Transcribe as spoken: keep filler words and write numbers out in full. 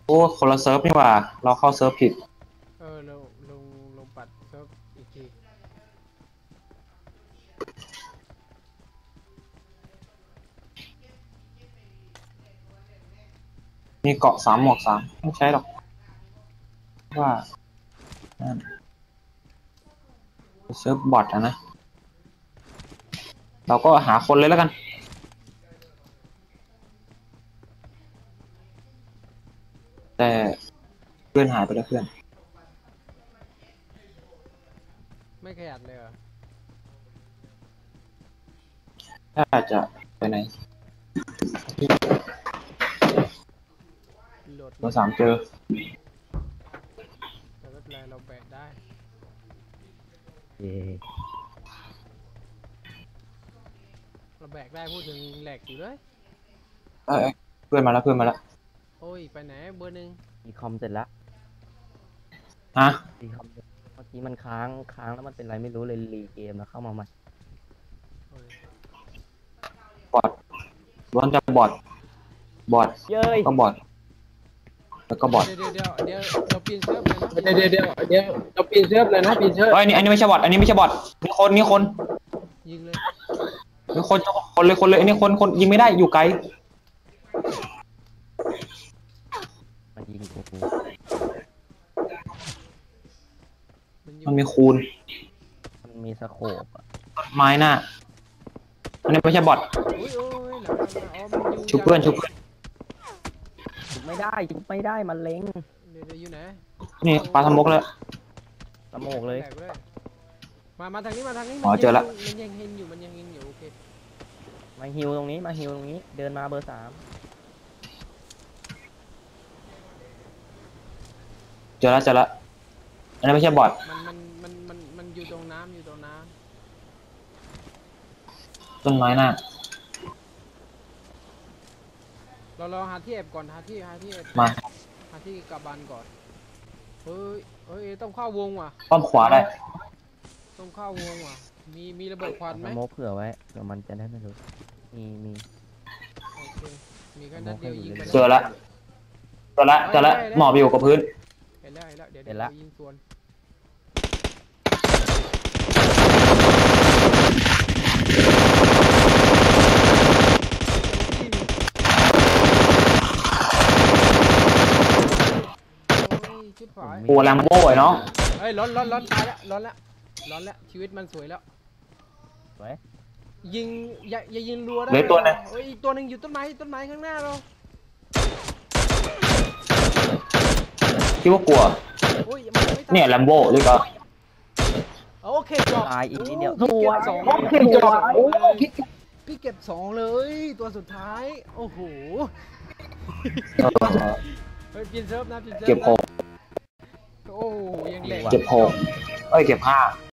โอ้คนละเซิร์ฟนี่หว่าเราเข้าเซิร์ฟผิดเออลงลงลงปัดเซิร์ฟอีกทีมีเกาะสามหมวกสามไม่ใช่หรอกว่าเซิร์ฟบอทอะนะเราก็หาคนเลยแล้วกันแต่เพื่อนหายไปแล้วเพื่อนไม่ขยับเลยเหรอถ้าจะไปไหนโหลดเบอร์สามเจอแต่ไม่เป็นไรเราแบกได้เย่เราแบกได้พูดถึงแหลกอยู่เลยเอ้ยเพื่อนมาแล้วเพื่อนมาแล้วโอ้ยไปไหนเบอร์หนึ่งมีคอมเสร็จแล้วฮะมีคอมเสร็จเมื่อกี้มันค้างค้างแล้วมันเป็นไรไม่รู้เลยรีเกมแล้วเข้ามาใหม่โอ้ยบอทล้วนจะบอทบอทเย้ยก็บอทแล้วก็บอทเดี๋ยวเดี๋ยวเดี๋ยวเราเปลี่ยนเซิร์ฟเลยนะเดี๋ยวเดี๋ยวเดี๋ยวเดี๋ยวเราเปลี่ยนเซิร์ฟเลยนะเปลี่ยนเซิร์ฟเฮ้ยอันนี้อันนี้ไม่ใช่บอทอันนี้ไม่ใช่บอทนี่คนนี่คนยิงเลยนี่คนคนเลยคนเลยอันนี้คนคนยิงไม่ได้อยู่ไกลมันยิงกูมันอยู่มันมีคูณมันมีสโคปอะไม้หน้าอันนี้ไม่ใช่บอทอุ้ยโอ้ยหลังหลังหลังอ๋อมันอยู่ชุบเพื่อนชุบเพื่อนชุบไม่ได้ชุบไม่ได้มันเล็งเดี๋ยวเดี๋ยวอยู่ไหนนี่ปลาสมกแล้วสโมกเลยแบกเลยมามาทางนี้มาทางนี้อ๋อมันเจอละมันยังเห็นอยู่มันยังเห็นอยู่โอเคมาฮิวตรงนี้มาฮิวตรงนี้เดินมาเบอร์สามเจอแล้วเจอแล้วอันนี้ไม่ใช่บอทมันมันมันมันมันอยู่ตรงน้ำอยู่ตรงน้ต้นไม้หน้าำเราเราหาที่แอบก่อนหาที่หาที่แอบมาหาที่กลับบ้านก่อนเฮ้ยเฮ้ยต้องเข้าวงว่ะป้อมขวาได้ต้องเข้าวงว่ะมีมีระเบิดควันไหสมโมกเผื่อไว้เผื่อมันจะได้ไม่รู้มีมีโอเคมีแค่นัดเดียวยิงไปเจอละเจอละเจอละหมอบอยู่กับพื้นเห็นแล้วเห็นแล้วเดี๋ยวเดี๋ยวเรายิงสวนโอ้ยชิบหายโอ้แลมโบ้ไอ้น้องเฮ้ยร้อนร้อนร้อนตายแล้วร้อนแล้วร้อนแล้วชีวิตมันสวยแล้วสวยยิงอย่าอย่ายิงรัวได้เหลือตัวหนึงเฮ้ยอีกตัวหนึ่งอยู่ต้นไม้ต้นไม้ข้างหน้าเราคิดว่ากลัวโอ้ยมันไม่ตายเนี่ยแลมโบ้หรือก็โอเคจบตายอีกนิดเดียวโอ้พี่เก็บสองโอเคจบโอ้พี่พี่เก็บสองเลย ตัวสุดท้ายโอ้โหเออเฮ้ยเปลี่ยนเซิร์ฟนะเปลี่ยนเซิร์ฟเก็บหกโอ้โหยังแหลกเก็บหกเอ้ยเก็บห้า